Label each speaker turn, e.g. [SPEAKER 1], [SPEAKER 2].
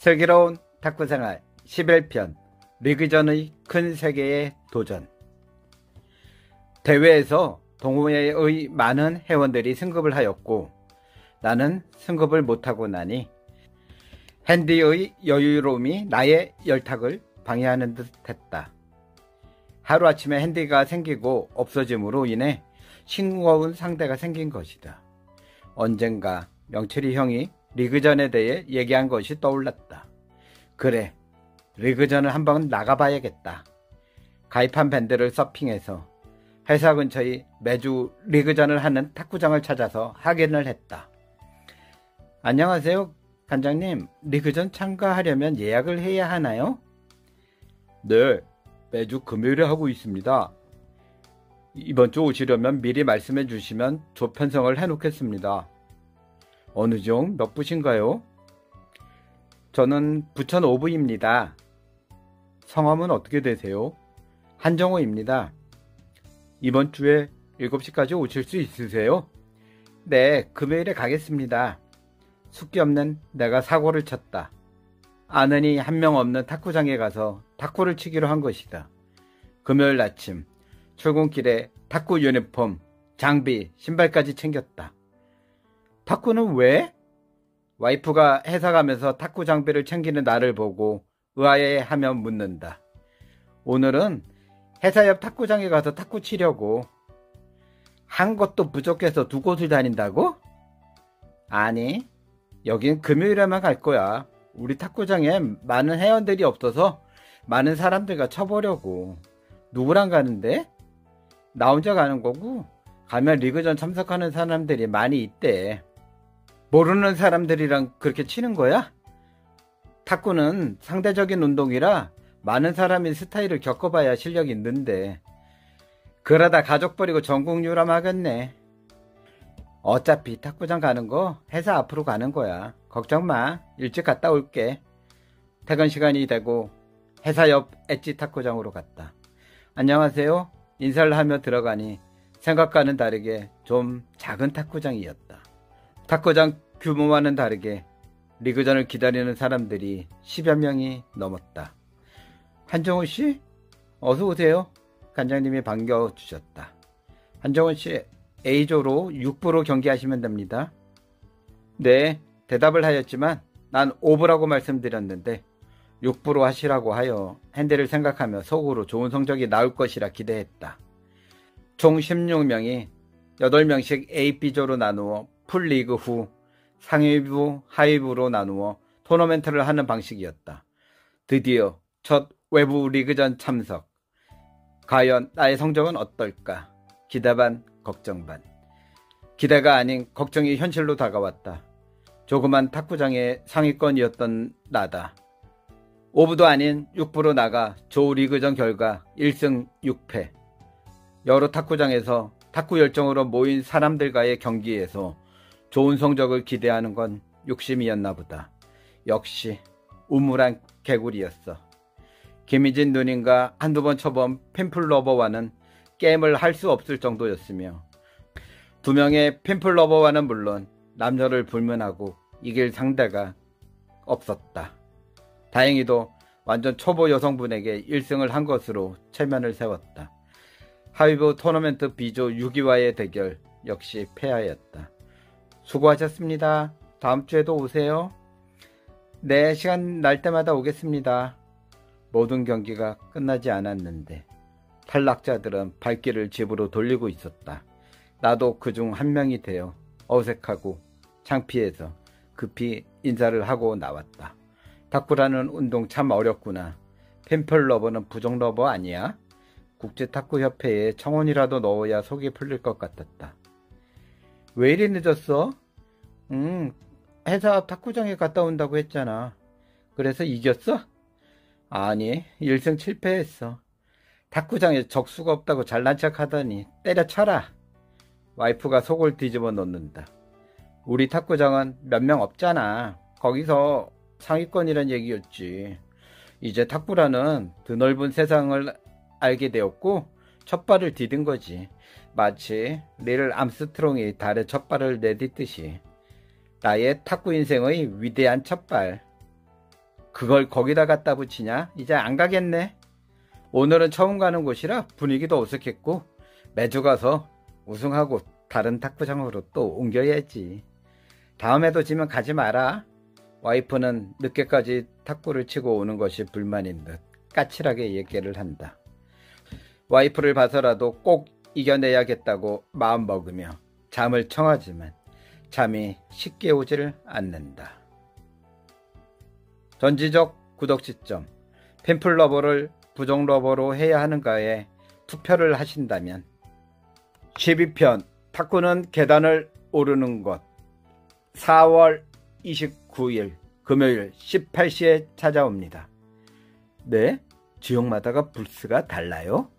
[SPEAKER 1] 슬기로운 탁구생활 11편 리그전의 큰 세계의 도전. 대회에서 동호회의 많은 회원들이 승급을 하였고 나는 승급을 못하고 나니 핸디의 여유로움이 나의 열탁을 방해하는 듯 했다. 하루아침에 핸디가 생기고 없어짐으로 인해 싱거운 상대가 생긴 것이다. 언젠가 명철이 형이 리그전에 대해 얘기한 것이 떠올랐다. 그래, 리그전을 한번 나가봐야겠다. 가입한 밴드를 서핑해서 회사 근처의 매주 리그전을 하는 탁구장을 찾아서 확인을 했다. 안녕하세요, 관장님. 리그전 참가하려면 예약을 해야 하나요? 네, 매주 금요일에 하고 있습니다. 이번 주 오시려면 미리 말씀해 주시면 조 편성을 해놓겠습니다. 어느 종 몇 부신가요? 저는 부천 5부입니다. 성함은 어떻게 되세요? 한정호입니다. 이번 주에 7시까지 오실 수 있으세요? 네, 금요일에 가겠습니다. 숙기 없는 내가 사고를 쳤다. 아는이 한 명 없는 탁구장에 가서 탁구를 치기로 한 것이다. 금요일 아침 출근길에 탁구 유니폼, 장비, 신발까지 챙겼다. 탁구는 왜? 와이프가 회사 가면서 탁구 장비를 챙기는 나를 보고 의아해하며 묻는다. 오늘은 회사 옆 탁구장에 가서 탁구 치려고. 한 것도 부족해서 두 곳을 다닌다고? 아니, 여긴 금요일에만 갈 거야. 우리 탁구장에 많은 회원들이 없어서 많은 사람들과 쳐보려고. 누구랑 가는데? 나 혼자 가는 거고, 가면 리그전 참석하는 사람들이 많이 있대. 모르는 사람들이랑 그렇게 치는 거야? 탁구는 상대적인 운동이라 많은 사람이 스타일을 겪어봐야 실력이 있는데, 그러다 가족 버리고 전국 유람하겠네. 어차피 탁구장 가는 거 회사 앞으로 가는 거야. 걱정 마. 일찍 갔다 올게. 퇴근 시간이 되고 회사 옆 엣지 탁구장으로 갔다. 안녕하세요. 인사를 하며 들어가니 생각과는 다르게 좀 작은 탁구장이었다. 탁구장 규모와는 다르게 리그전을 기다리는 사람들이 10여 명이 넘었다. 한정훈씨? 어서 오세요. 관장님이 반겨주셨다. 한정훈씨, A조로 6부로 경기하시면 됩니다. 네, 대답을 하였지만 난 5부라고 말씀드렸는데 6부로 하시라고 하여 핸디를 생각하며 속으로 좋은 성적이 나올 것이라 기대했다. 총 16명이 8명씩 A, B조로 나누어 풀리그 후 상위부, 하위부로 나누어 토너멘트를 하는 방식이었다. 드디어 첫 외부 리그전 참석. 과연 나의 성적은 어떨까? 기대 반, 걱정 반. 기대가 아닌 걱정이 현실로 다가왔다. 조그만 탁구장의 상위권이었던 나다. 5부도 아닌 6부로 나가 조 리그전 결과 1승 6패. 여러 탁구장에서 탁구 열정으로 모인 사람들과의 경기에서 좋은 성적을 기대하는 건 욕심이었나 보다. 역시 우물한 개구리였어. 김희진 누님과 한두 번 쳐본 핀플러버와는 게임을 할 수 없을 정도였으며 2명의 핀플러버와는 물론 남녀를 불문하고 이길 상대가 없었다. 다행히도 완전 초보 여성분에게 1승을 한 것으로 체면을 세웠다. 하위부 토너멘트 B조 6위와의 대결 역시 패하였다. 수고하셨습니다. 다음 주에도 오세요. 네, 시간 날 때마다 오겠습니다. 모든 경기가 끝나지 않았는데 탈락자들은 발길을 집으로 돌리고 있었다. 나도 그중 한 명이 되어 어색하고 창피해서 급히 인사를 하고 나왔다. 탁구라는 운동 참 어렵구나. 핀플러버는 부정러버 아니야? 국제탁구협회에 청원이라도 넣어야 속이 풀릴 것 같았다. 왜 이리 늦었어? 회사 앞 탁구장에 갔다 온다고 했잖아. 그래서 이겼어? 아니, 1승 7패했어. 탁구장에 적수가 없다고 잘난 척 하더니 때려쳐라. 와이프가 속을 뒤집어 놓는다. 우리 탁구장은 몇 명 없잖아. 거기서 상위권이란 얘기였지. 이제 탁구라는 드넓은 세상을 알게 되었고 첫 발을 디딘 거지. 마치 릴 암스트롱이 달에 첫 발을 내딛듯이. 나의 탁구 인생의 위대한 첫발. 그걸 거기다 갖다 붙이냐? 이제 안 가겠네. 오늘은 처음 가는 곳이라 분위기도 어색했고 매주 가서 우승하고 다른 탁구장으로 또 옮겨야지. 다음에도 지면 가지 마라. 와이프는 늦게까지 탁구를 치고 오는 것이 불만인 듯 까칠하게 얘기를 한다. 와이프를 봐서라도 꼭 이겨내야겠다고 마음먹으며 잠을 청하지만 잠이 쉽게 오지를 않는다. 전지적 구독 시점, 팬플러버를 부정러버로 해야 하는가에 투표를 하신다면 12편 탁구는 계단을 오르는 것 4월 29일 금요일 18시에 찾아옵니다. 네? 지역마다가 불스가 달라요?